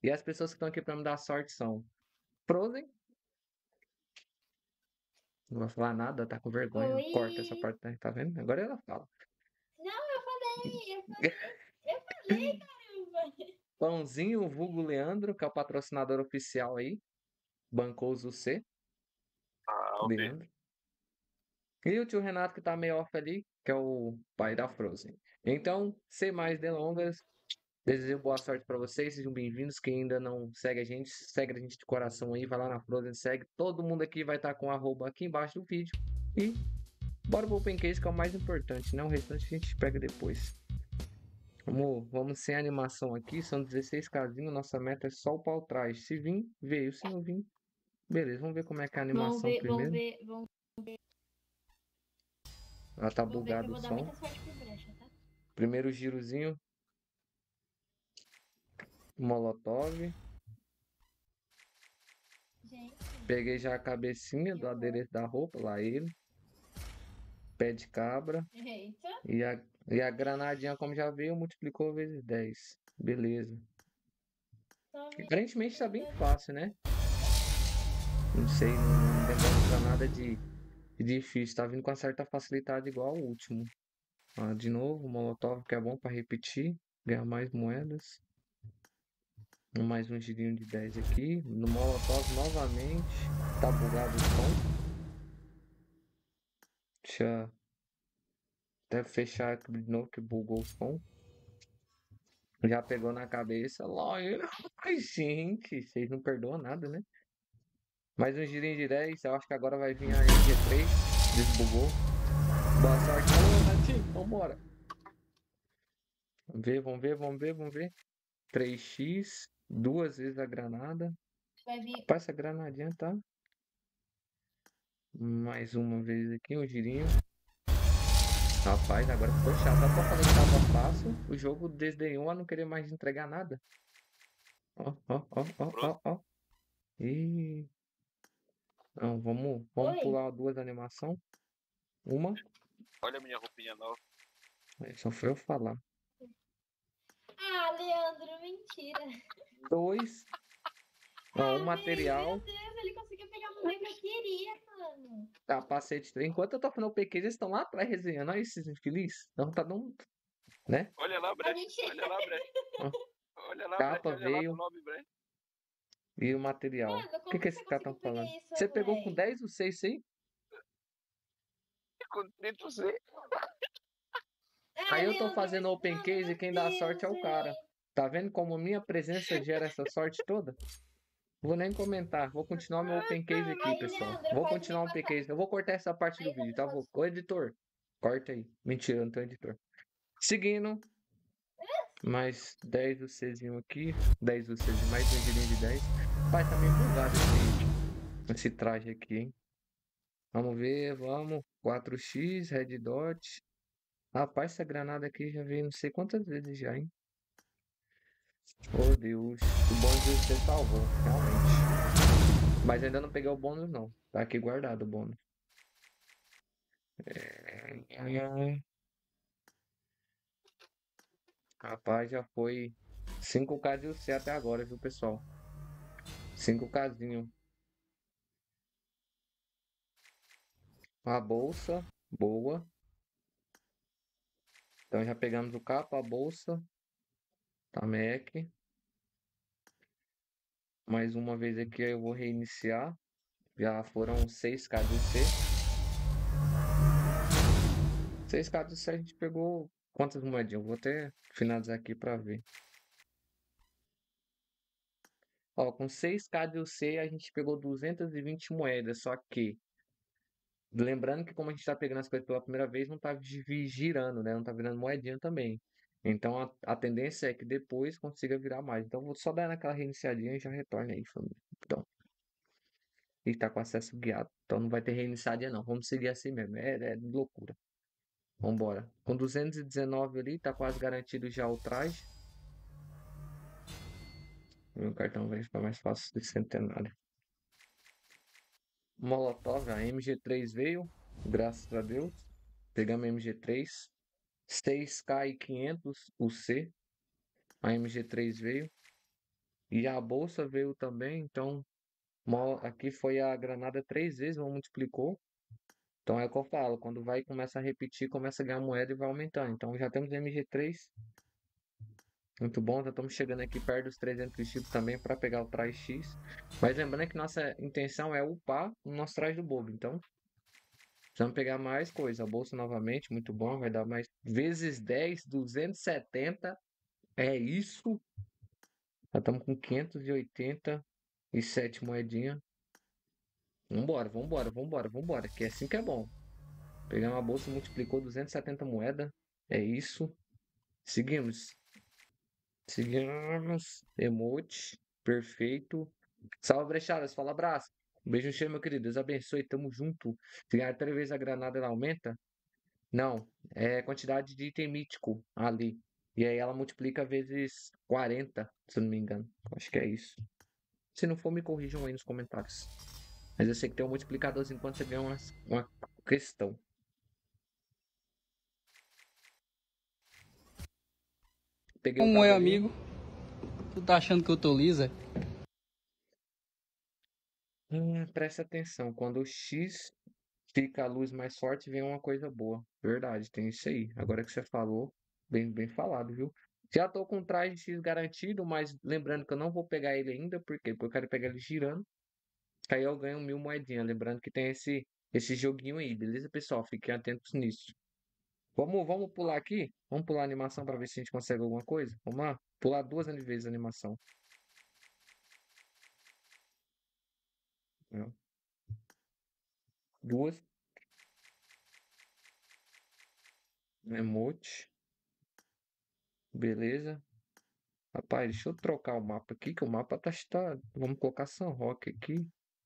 E as pessoas que estão aqui pra me dar sorte são Frozen. Não vai falar nada, tá com vergonha. Corta essa Oi. parte, tá vendo? Agora ela fala. Não, eu falei, caramba. Pãozinho, vulgo Leandro, que é o patrocinador oficial aí. Bancou o C, Ah, ok. Leandro. E o tio Renato, que tá meio off ali, que é o pai da Frozen. Então, sem mais delongas, desejo boa sorte pra vocês, sejam bem-vindos. Quem ainda não segue a gente de coração aí, vai lá na Frozen, segue. Todo mundo aqui vai estar com o arroba aqui embaixo do vídeo. E bora pro Open Case, que é o mais importante, né? O restante a gente pega depois. Vamos sem animação aqui, são 16 casinhos, nossa meta é só o pau atrás. Se vir, veio. Se não vir, beleza. Vamos ver como é que é a animação primeiro. Ela tá Vamos ver que eu bugado o vou dar som. muita sorte pro brecha, tá? Primeiro girozinho. Molotov. Gente, Peguei já a cabecinha do adereço da roupa, lá ele. Pé de cabra. eita. E a granadinha, como já veio, multiplicou vezes 10. Beleza. Aparentemente tá bem fácil, né? Não sei, não demonstra nada de difícil. Tá vindo com uma certa facilidade igual ao último. Ah, de novo, Molotov, que é bom pra repetir. Ganhar mais moedas. Mais um girinho de 10 aqui. No Molotov novamente. Tá bugado o som. Deixa eu até fechar aqui de novo que bugou o som. Já pegou na cabeça. Lógico. Ai, gente, vocês não perdoam nada, né? Mais um girinho de 10. Eu acho que agora vai vir a MG3. Desbugou. Boa sorte. Alô, Natinho. Vambora. Vamos ver. 3x. Duas vezes a granada. Vai vir. Passa essa granadinha, tá? Mais uma vez aqui, um girinho. Rapaz, agora ficou chato. Só pra falei que tava fácil. O jogo desdenhou a não querer mais entregar nada. Ó. Ih. Não, vamos Oi. pular duas animação. Uma. Olha a minha roupinha nova. Só foi eu falar. Ah, Leandro, mentira. Dois. Ó, um Ah, material. meu Deus, ele conseguiu pegar o modelo que eu queria, mano. Capacete. Enquanto eu tô falando o PQ, eles estão lá atrás resenhando. Olha esses infelizes. Não tá dando. Né? Olha lá, A Brecht. gente. Olha lá, Brecht. Ó, Olha lá, Brecht. capa Olha lá no veio. lobby, Brecht. E o material. Mano, O que como que que esses você caras estão conseguiu pegar falando? isso, Você pegou com velho? 10 ou 6 aí? Com 30%. Aí Ah, eu tô Leandro, fazendo mas. open Mano, case e meu quem dá a sorte Deus, é o cara. velho. Tá vendo como minha presença gera essa sorte toda? Vou nem comentar. Vou continuar meu open case aqui, Aí, pessoal. Leandro, Vou pode me continuar o open passar. case. Eu vou cortar essa parte do Aí, vídeo, Leandro, tá? pode. Ô, editor, corta aí. Mentira, eu não tenho editor. Seguindo, mais 10 do Czinho aqui. 10 do Czinho, mais um girinho de 10. Pai, tá meio bugado esse traje aqui, hein? Vamos ver, vamos. 4x, red dot. Rapaz, essa granada aqui já veio não sei quantas vezes já, hein? Oh, Deus. O bônus você salvou, realmente. Mas ainda não peguei o bônus, não. Tá aqui guardado o bônus. Ai. Rapaz, já foi 5k de UC até agora, viu, pessoal? 5kzinho. A bolsa, boa. Então já pegamos o capa, a bolsa. Tá, Mac. Mais uma vez aqui eu vou reiniciar. Já foram 6k de UC. 6k de UC a gente pegou quantas moedinhas? Eu vou até finalizar aqui pra ver. Ó, com 6k de UC a gente pegou 220 moedas, só que lembrando que como a gente tá pegando as coisas pela primeira vez, não tá girando, né? Não tá virando moedinha também. Então a tendência é que depois consiga virar mais. Então vou só dar naquela reiniciadinha e já retorna aí, família. Então, e tá com acesso guiado. Então não vai ter reiniciadinha não. Vamos seguir assim mesmo. É loucura. Vambora. Com 219 ali, tá quase garantido já o traje. Meu cartão vai ficar mais fácil de centenário. Molotov, a MG3 veio, graças a Deus. Pegamos a MG3. 6K e 500 o C. A MG3 veio. E a bolsa veio também, então aqui foi a granada 3 vezes, não multiplicou. Então é o que eu falo, quando vai e começa a repetir, começa a ganhar moeda e vai aumentando. Então já temos MG3, muito bom, já estamos chegando aqui perto dos 300 chips também para pegar o traje X. Mas lembrando que nossa intenção é upar o nosso traje do bobo, então precisamos pegar mais coisa. A bolsa novamente, muito bom, vai dar mais vezes 10, 270, é isso. Já estamos com 587 moedinhas. Vambora, vambora, vambora, vambora, que é assim que é bom. Pegar uma bolsa multiplicou 270 moedas. É isso. Seguimos. Seguimos. Emote. Perfeito. Salve, brechadas. Fala, abraço. Um beijo cheio, meu querido. Deus abençoe. Tamo junto. Se ganhar 3 vezes a granada, ela aumenta? Não. É quantidade de item mítico ali. E aí ela multiplica vezes 40, se eu não me engano. Acho que é isso. Se não for, me corrijam aí nos comentários. Mas eu sei que tem um multiplicadorzinho quando você ganha uma questão. Peguei o Como é, tabelinho. amigo? Tu tá achando que eu tô lisa? Presta atenção. Quando o X fica a luz mais forte, vem uma coisa boa. Verdade, tem isso aí. Agora que você falou, bem falado, viu? Já tô com o traje X garantido, mas lembrando que eu não vou pegar ele ainda, por quê? Porque eu quero pegar ele girando. Que aí eu ganho 1000 moedinhas. Lembrando que tem esse joguinho aí, beleza, pessoal? Fiquem atentos nisso. Vamos pular aqui? Vamos pular a animação para ver se a gente consegue alguma coisa? Vamos lá? Pular 2 vezes a animação. Né? 2. Emote. Beleza. Rapaz, deixa eu trocar o mapa aqui, que o mapa tá. Vamos colocar São Roque aqui.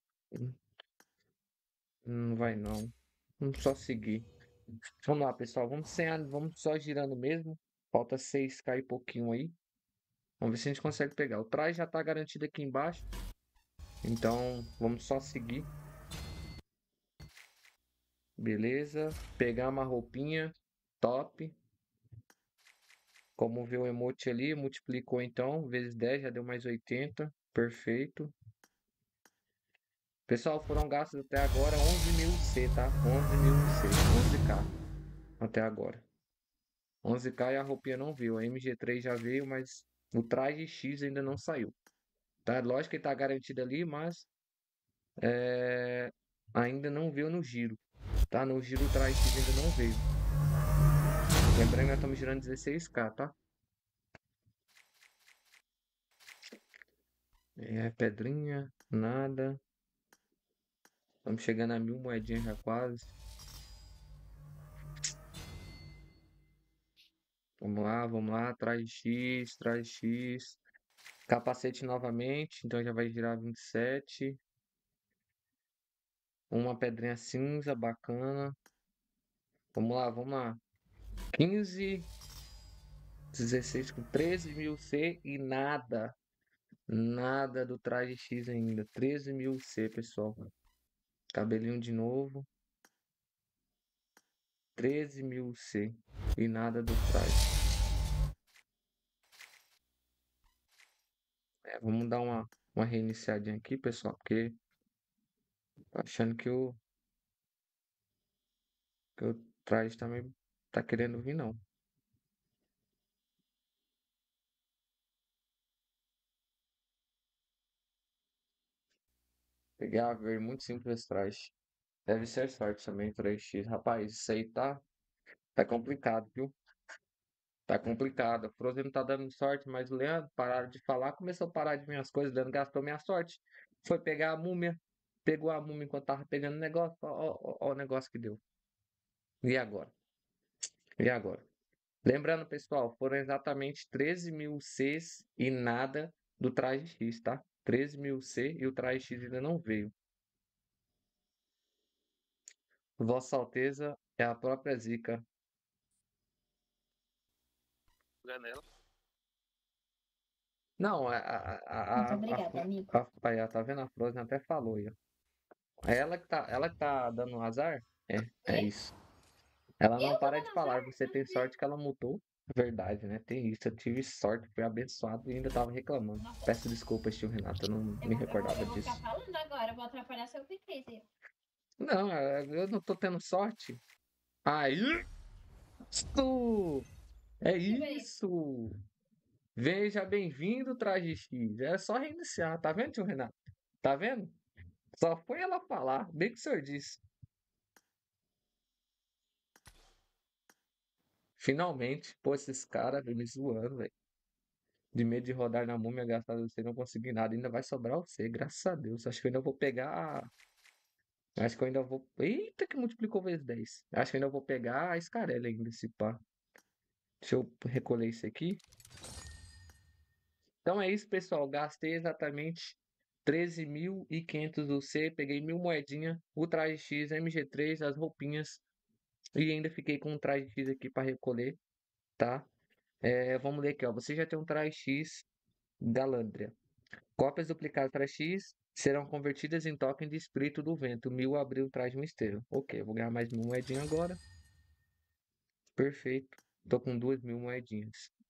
Não vai não. Vamos só seguir. Vamos lá, pessoal. Vamos só girando mesmo. Falta 6k e pouquinho aí. Vamos ver se a gente consegue pegar. O traje já tá garantido aqui embaixo. Então, vamos só seguir. Beleza. Pegar uma roupinha. Top. Como viu o emote ali, multiplicou então. Vezes 10, já deu mais 80. Perfeito. Pessoal, foram gastos até agora 11.000 C, tá? 11.000 C, 11k até agora. 11k e a roupinha não veio. A MG3 já veio, mas o traje X ainda não saiu. Tá? Lógico que ele tá garantido ali, mas ainda não veio no giro. Tá? No giro o traje X ainda não veio. Lembrando que nós estamos girando 16k, tá? Pedrinha, nada. Estamos chegando a 1000 moedinhas já quase. Vamos lá. Traje X, traje X. Capacete novamente, então já vai girar 27. Uma pedrinha cinza, bacana. Vamos lá, vamos lá. 15, 16 com 13.000 C e nada. Nada do traje X ainda. 13.000 C, pessoal. Cabelinho de novo. 13.000 C e nada do traje. Vamos dar uma reiniciadinha aqui, pessoal, porque tô achando que o traje também tá querendo vir, não. Peguei a ver, muito simples esse traje. Deve ser sorte também, 3x. Rapaz, isso aí tá complicado, viu? Tá complicado. A Frozen não tá dando sorte, mas o Leandro, pararam de falar, começou a parar de minhas coisas. O Leandro gastou minha sorte. Foi pegar a múmia. Pegou a múmia enquanto tava pegando o negócio. Ó o negócio que deu. E agora? E agora? Lembrando, pessoal, foram exatamente 13.000 Cs e nada do traje X, tá? 13.000 C e o traje X ainda não veio. Vossa Alteza é a própria zica. Janela. Não, Muito obrigada, amigo. aí, tá vendo? A Frozen até falou aí, ó. É ela que tá dando azar? É Oi? isso. Ela não Eu tô para de dando falar. azar? Você Nada tem a ver. sorte que ela mutou. Verdade, né? Tem isso. Eu tive sorte, fui abençoado e ainda tava reclamando. Peço desculpas, tio Renato, eu não me recordava Eu vou disso. ficar falando agora, vou atrapalhar seu P3. Não, eu não tô tendo sorte. Aí, isso! É Deixa eu ver. isso! Veja bem-vindo, Traje X. É só reiniciar, tá vendo, tio Renato? Tá vendo? Só foi ela falar, bem que o senhor disse. Finalmente, pô, esses caras me zoando, velho. De medo de rodar na múmia, gastar você não conseguir nada. Ainda vai sobrar você, graças a Deus. Acho que eu ainda vou pegar. Acho que eu ainda vou. Eita, que multiplicou vezes 10. Acho que eu ainda vou pegar a Scarella ainda, esse pá. Deixa eu recolher isso aqui. Então é isso, pessoal. Gastei exatamente 13.500 UC. Peguei 1.000 moedinhas. O traje X, MG3, as roupinhas. E ainda fiquei com um traje X aqui para recolher, tá? Vamos ler aqui, ó. Você já tem um traje X Galandria. Cópias duplicadas para X serão convertidas em token de espírito do vento. 1.000 abril traz mistério. Ok, vou ganhar mais 1.000 moedinhas agora. Perfeito. Tô com 2.000 moedinhas.